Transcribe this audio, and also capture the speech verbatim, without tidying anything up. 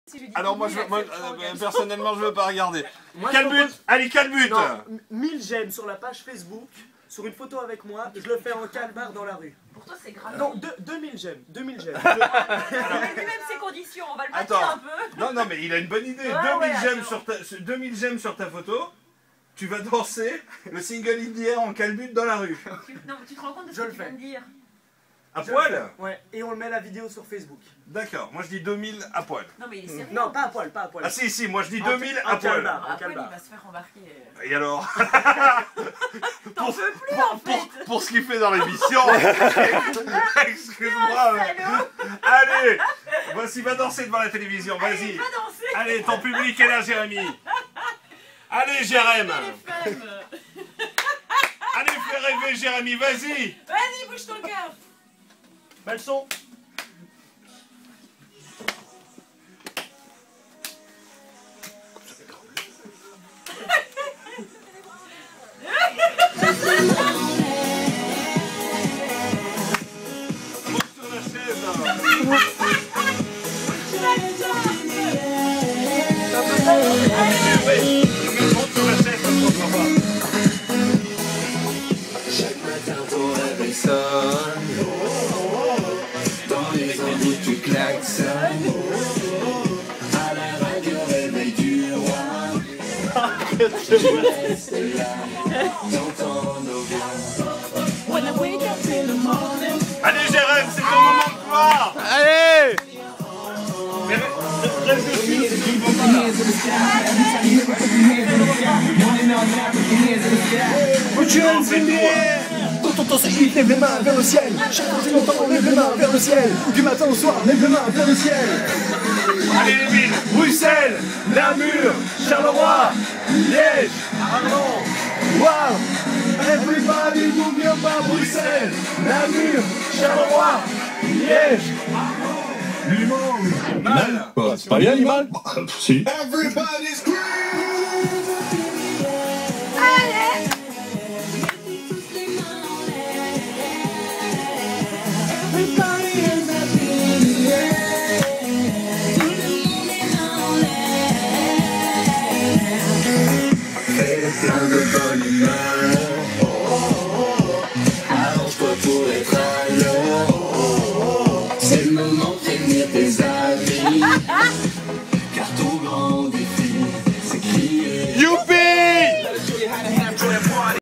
Alors moi, je, moi euh, personnellement, je veux pas regarder. Quel but? Allez, quel but? mille j'aime sur la page Facebook, sur une photo avec moi, je le fais en calbar dans la rue. Pour toi, c'est grave. Non, deux mille j'aime, deux mille j'aime. Il a lui-même ses conditions, on va le battre un peu. Non, non, mais il a une bonne idée. Ouais, deux mille ouais, j'aime sur, ta, deux mille j'aime sur ta photo, tu vas danser le single indien en calbut dans la rue. Tu, non, tu te rends compte de ce Je que le tu viens fais. de dire? À poil? Ouais, et on le met la vidéo sur Facebook. D'accord, moi je dis deux mille à poil. Non, mais il est sérieux. Non, pas à poil, pas à poil. Ah si, si, moi je dis En- deux mille en à poil. calbar. À poil, il va se faire embarquer. Et alors? T'en pour, peux plus, pour, en fait. pour, pour ce qu'il fait dans l'émission. Excuse-moi. mais- Allez, voici, va danser devant la télévision, Allez, vas-y. va danser. Allez, ton public est là, Jérémy. Allez, Jérémy. Les femmes. Allez, fais rêver, Jérémy, vas-y. Vas-y, bouge ton cœur. Belle son. Monte sur la chaise. Allez, monte sur la chaise, ça ne comprend pas. Chaque matin ton réveil sonne. Dans les embouts tu klaxonnes. À la radio réveil du roi. Je reste là, j'entends nos voix. When I wake up in the morning. Allez, Jérémy, c'est ton moment de gloire. Allez! Mais reste dessus, c'est tout le monde. Put your hands in the air. Quand on danse, il lève les mains vers le ciel. Chaque fois que l'entend, lève les mains vers le ciel. Du matin au soir, lève les mains vers le ciel. Allez, les villes. Bruxelles, Namur, Charleroi, Liège, Arlon, Wow. Everybody n'oublie pas Bruxelles, Namur, Charleroi, Liège, du monde. Mal. Bah, c'est pas bien, animal? Si. Everybody's Allez.